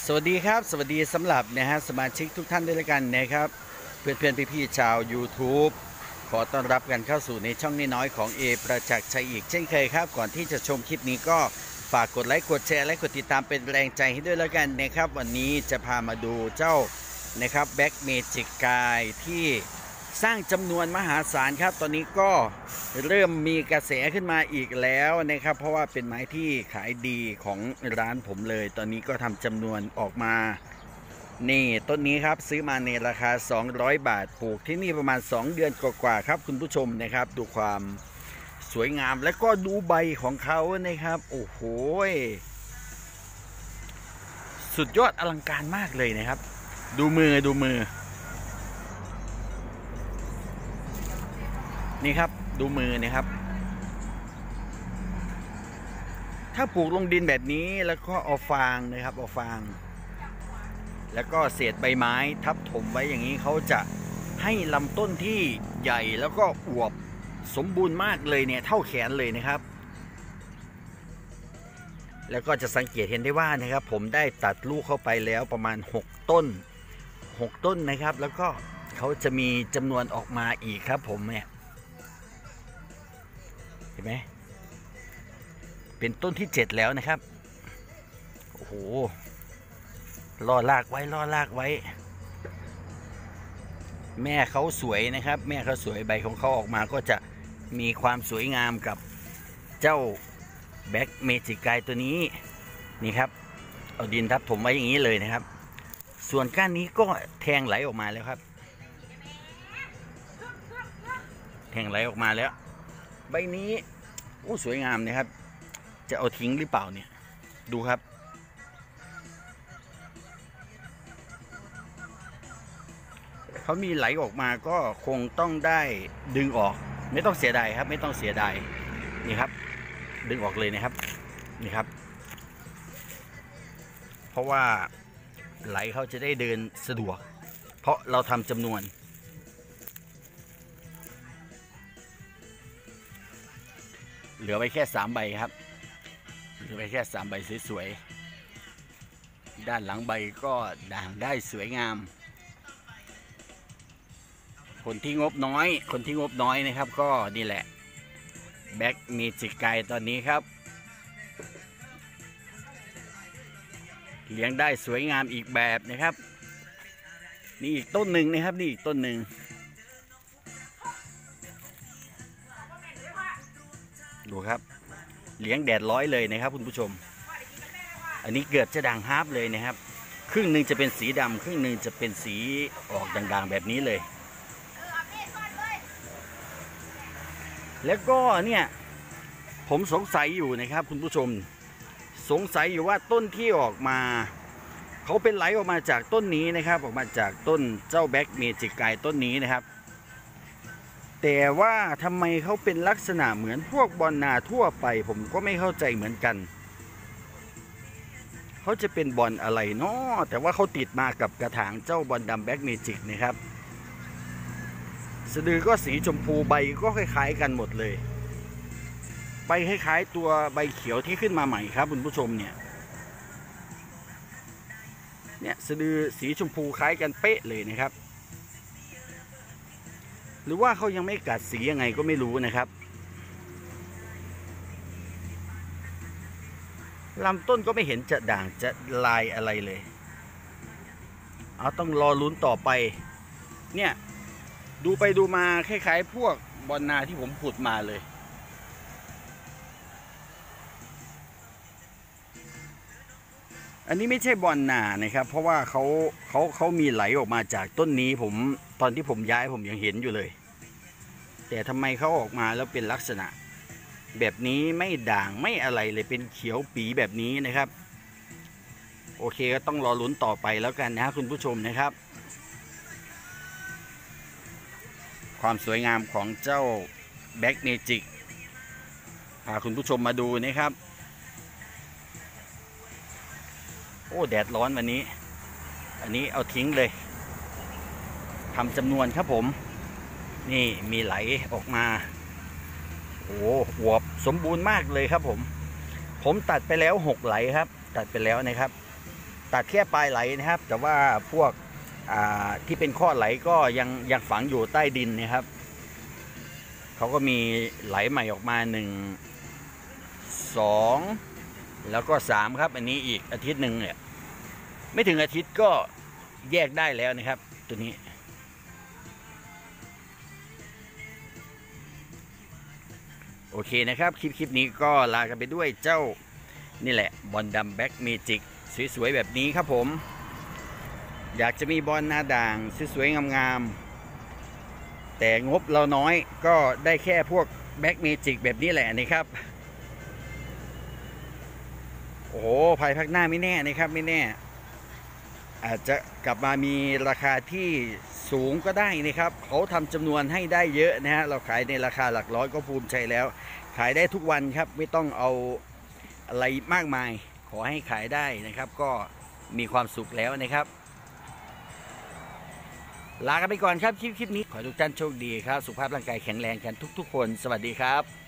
สวัสดีครับสวัสดีสำหรับสมาชิกทุกท่านด้วยกันนะครับเพื่อนๆพี่ๆชาว YouTube ขอต้อนรับกันเข้าสู่ในช่องน้อยๆของประจักษ์ชัยอีกเช่นเคยครับก่อนที่จะชมคลิปนี้ก็ฝากกดไลค์กดแชร์และกดติดตามเป็นแรงใจให้ด้วยแล้วกันนะครับวันนี้จะพามาดูเจ้าแบ็กเมจิกกายที่สร้างจำนวนมหาศาลครับตอนนี้ก็เริ่มมีกระแสขึ้นมาอีกแล้วนะครับเพราะว่าเป็นไม้ที่ขายดีของร้านผมเลยตอนนี้ก็ทำจำนวนออกมานี่ต้นนี้ครับซื้อมาในราคา200 บาทปลูกที่นี่ประมาณ2 เดือนกว่าๆครับคุณผู้ชมนะครับดูความสวยงามและก็ดูใบของเขานะครับโอ้โหสุดยอดอลังการมากเลยนะครับดูมือนี่ครับดูมือนะครับถ้าปลูกลงดินแบบนี้แล้วก็เอาฟางนะครับเอาฟางแล้วก็เศษใบไม้ทับถมไว้อย่างนี้เขาจะให้ลำต้นที่ใหญ่แล้วก็อวบสมบูรณ์มากเลยเนี่ยเท่าแขนเลยนะครับแล้วก็จะสังเกตเห็นได้ว่านะครับผมได้ตัดลูกเข้าไปแล้วประมาณ6 ต้นนะครับแล้วก็เขาจะมีจำนวนออกมาอีกครับผมเนี่ยเห็นไหมเป็นต้นที่7แล้วนะครับโอ้โหล่อลากไว้แม่เขาสวยนะครับแม่เขาสวยใบของเขาออกมาก็จะมีความสวยงามกับเจ้าแบ็กเมจิกไกตัวนี้นี่ครับเอาดินทับถมไว้อย่างนี้เลยนะครับส่วนก้านนี้ก็แทงไหลออกมาแล้วครับแทงไหลออกมาแล้วใบนี้โอ้สวยงามนะครับจะเอาทิ้งหรือเปล่าเนี่ยดูครับเขามีไหลออกมาก็คงต้องได้ดึงออกไม่ต้องเสียดายครับไม่ต้องเสียดายนี่ครับดึงออกเลยนะครับนี่ครับเพราะว่าไหลเขาจะได้เดินสะดวกเพราะเราทำจำนวนเหลือไว้แค่3 ใบครับเหลือไว้แค่3 ใบสวยๆด้านหลังใบก็ด่างได้สวยงามคนที่งบน้อยนะครับก็นี่แหละแบ็กเมจิกไกตอนนี้ครับเลี้ยงได้สวยงามอีกแบบนะครับนี่อีกต้นหนึ่งนะครับนี่อีกต้นหนึ่งดูครับเลี้ยงแดดร้อยเลยนะครับคุณผู้ชมอันนี้เกือบจะด่างฮาร์ปเลยนะครับครึ่งหนึ่งจะเป็นสีดำครึ่งหนึ่งจะเป็นสีออกด่างๆแบบนี้เลยแล้วก็เนี่ยผมสงสัยอยู่นะครับคุณผู้ชมสงสัยอยู่ว่าต้นที่ออกมาเขาเป็นไหลออกมาจากต้นนี้นะครับออกมาจากต้นเจ้าแบ็กเมจิกไกต้นนี้นะครับแต่ว่าทำไมเขาเป็นลักษณะเหมือนพวกบอนนาทั่วไปผมก็ไม่เข้าใจเหมือนกันเขาจะเป็นบอลอะไรเนาะแต่ว่าเขาติดมากับกระถางเจ้าบอลดำแบ็กเมจิกนะครับสะดือก็สีชมพูใบก็คล้ายๆกันหมดเลยใบคล้ายๆตัวใบเขียวที่ขึ้นมาใหม่ครับคุณผู้ชมเนี่ยสะดือสีชมพูคล้ายกันเป๊ะเลยนะครับหรือว่าเขายังไม่กัดสียังไงก็ไม่รู้นะครับลำต้นก็ไม่เห็นจะด่างจะลายอะไรเลยเอาต้องรอลุ้นต่อไปเนี่ยดูไปดูมาคล้ายๆพวกบอนนาที่ผมขุดมาเลยอันนี้ไม่ใช่บอนนานะครับเพราะว่าเขามีไหลออกมาจากต้นนี้ผมตอนที่ผมย้ายผมยังเห็นอยู่เลยแต่ทำไมเขาออกมาแล้วเป็นลักษณะแบบนี้ไม่ด่างไม่อะไรเลยเป็นเขียวปีแบบนี้นะครับโอเคก็ต้องรอลุ้นต่อไปแล้วกันนะคุณผู้ชมนะครับความสวยงามของเจ้าแบ็กเมจิกพาคุณผู้ชมมาดูนะครับโอ้แดดร้อนวันนี้อันนี้เอาทิ้งเลยทำจำนวนครับผมนี่มีไหลออกมาโอ้อวบสมบูรณ์มากเลยครับผมตัดไปแล้ว6 ไหลครับตัดไปแล้วนะครับตัดแค่ปลายไหลนะครับแต่ว่าพวกที่เป็นข้อไหลก็ยังฝังอยู่ใต้ดินนะครับเขาก็มีไหลใหม่ออกมา1 2แล้วก็3ครับอันนี้อีกอาทิตย์หนึ่งเนี่ยไม่ถึงอาทิตย์ก็แยกได้แล้วนะครับตัวนี้โอเคนะครับคลิปนี้ก็ลากันไปด้วยเจ้านี่แหละบอลดำแบ็กเมจิกสวยๆแบบนี้ครับผมอยากจะมีบอลหน้าด่างสวยๆงามๆแต่งบเราน้อยก็ได้แค่พวกแบ็กเมจิกแบบนี้แหละนะครับโอ้โหภายภาคหน้าไม่แน่นะครับไม่แน่อาจจะกลับมามีราคาที่สูงก็ได้นะครับเขาทำจำนวนให้ได้เยอะนะฮะเราขายในราคาหลักร้อยก็ภูมิใจแล้วขายได้ทุกวันครับไม่ต้องเอาอะไรมากมายขอให้ขายได้นะครับก็มีความสุขแล้วนะครับลากันไปก่อนครับคลิปนี้ขอทุกท่านโชคดีครับสุขภาพร่างกายแข็งแรงกันทุกๆคนสวัสดีครับ